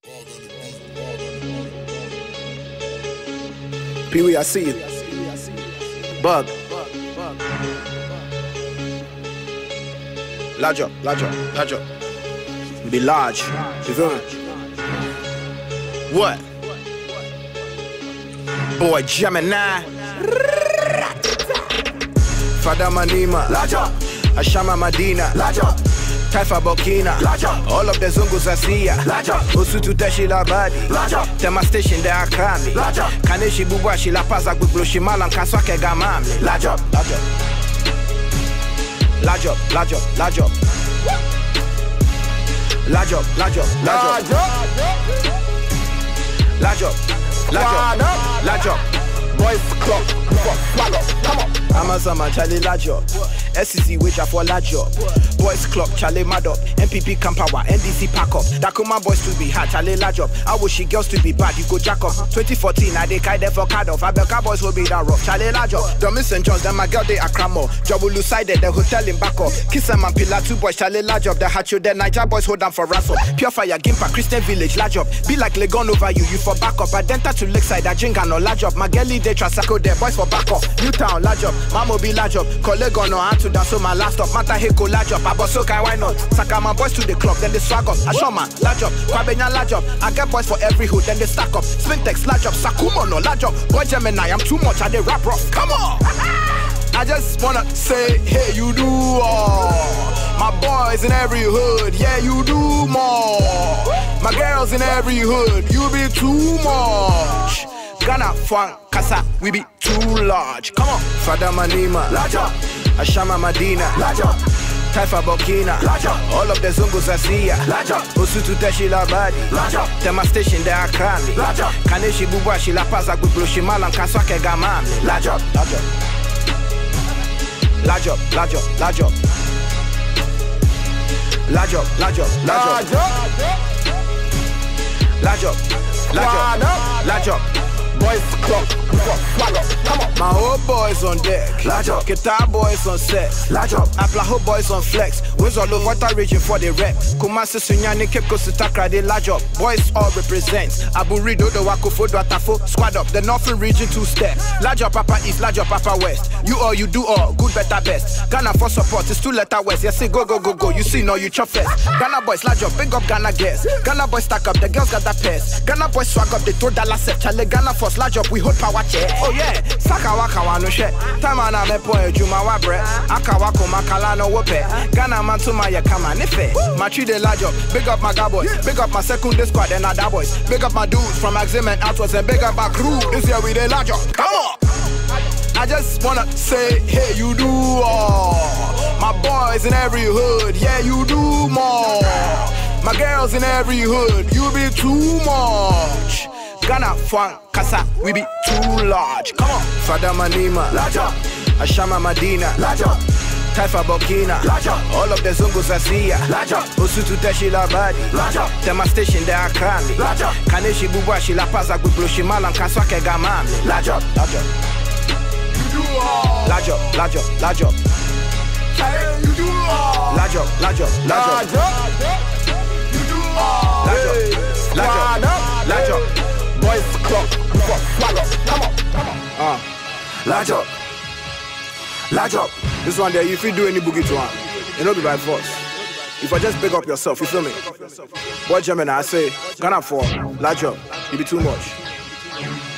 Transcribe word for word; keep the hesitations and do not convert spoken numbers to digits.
Pee Wee, I see you. Bug. Large up, large up, large up. Be large. You feel me? What? Boy, Gemini. Fada Manima. Large up. Ashama Madina. Large up. Taifa Burkina, all of the zungus I see ya. Osutu teshi la badi, tema station de akami. Kaneshi bubwa shi la paza gbogbo shi malan kaswake gamami. Large up, large up, large up, large up, large up, large up, large up, large up, large up, large up. Boys club, swallow, come on. Amazama Charlie large up. S C C which I for large up. Boys club, Charlie mad up. M P P Kampawa, N D C pack up. Dakuma boys to be hot, Charlie large up. I wish she girls to be bad, you go jack up. twenty fourteen, I dey kai there for card off. I bet boys will be that rough, Charlie large up. Dummy Saint John's, then my girl they are cramo. Jabulu side the hotel in Bako. Kiss and Pillar, two boys, Charlie large up. The Hacho, the Niger boys hold down for ransom. Pure fire, Gimpa, Christian Village, large up. Be like Legon over you, you for back up. Adenta to Lakeside, I drink and no large up. My girlie they Trasaco there, boys for back up. Newtown, large up. Mamo be large up. Collego no hand to dance, so my last up. Mata Heko large up. Abosoka, why not? Saka my boys to the club, then they swag up. Ashoma, large up. Kwabenya large up. I get boys for every hood, then they stack up. Spintex, large up. Sakumo no large up. Boy Gemini, I'm too much, I they rap rough. Come on! I just wanna say, hey, you do all. My boys in every hood, yeah, you do more. My girls in every hood, you be too much. Ghana, Fwan, Kasa, we be too large. Come on. Fada Manima, large up. Ashama Madina, large up. Taifa Burkina, large up. All of the zungus I see ya. Large up. Osutu teshi la badi, large up. Tema station de akami, large up. Kaneshi bubwa shi la paza gbogbo shi malan kaswake gamami. Large up, large up, large up, large up, large up, large up, large up, large up, large up, large up, large up. Boys club, swallow, come on. My whole boys on deck, large up. Guitar boys on set, large up. Aplaho boys on flex. Where's all the water region for the rep? Kumasi Sunyani Cape Coast Takra, they large up. Boys all represents. Abu Rido, the Wakofo, Atafo, squad up. The northern region two step. Large up Papa East, large up Papa West. You all, you do all, good, better, best. Ghana for support, it's two letter West. Yes, say go, go, go, go. You see, no, you chop fest. Ghana boys, large up, big up Ghana guess. Ghana boys stack up, the girls got that pest. Ghana boys swag up, they throw dollar set. Chale Ghana for large up, we hold power check. Oh yeah, Saka waka wano shit. Time on a me point, Juma wa bre. Aka wako makala no wope. Ghana man to my kama nife. My tree de large up, big up my guy boys. Big up my second squad and other boys. Big up my dudes from Axim and outwards and big up my crew. This year we de large up. Come on. I just wanna say, hey, you do all. My boys in every hood, yeah, you do more. My girls in every hood, you be too much. Ghana, Fwan, Kasa, we be too large. Come on. Fada Manima, large up. Ashama Madina, large up. Taifa Burkina, large up. All of the zungus I see ya. Large up. Osutu teshi la badi, large up. Tema station de akami, large up. Kaneshi bubwa shi la paza gbogbo shi malan kaswake gamami. Large up, large up. You do all. Large up, large up, large up. You do all. Large up, large up, large up. You do all. Large up, large up, large up. Boys club, swallow, come on, come on. Uh, large up, large up. This one there, if you do any boogie to one, it don't be by force. If I just big up yourself, you feel me? Boy Gemini, I say, Ghana for large up, you be too much.